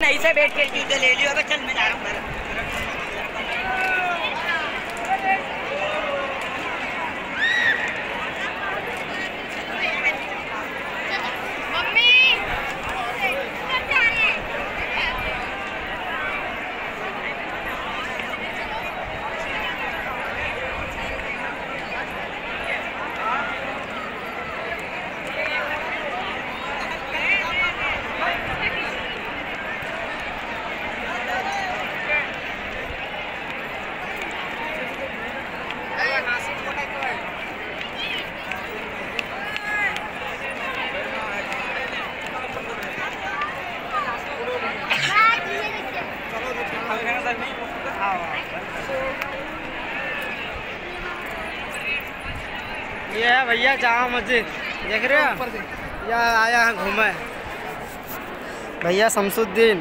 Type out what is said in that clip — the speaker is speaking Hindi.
सही से बैठ के जूते ले लियो। चल मैं जा रहा हूँ। ये है भैया जामा मस्जिद, देख रहे हो? या आया है घूमे भैया शमसुद्दीन।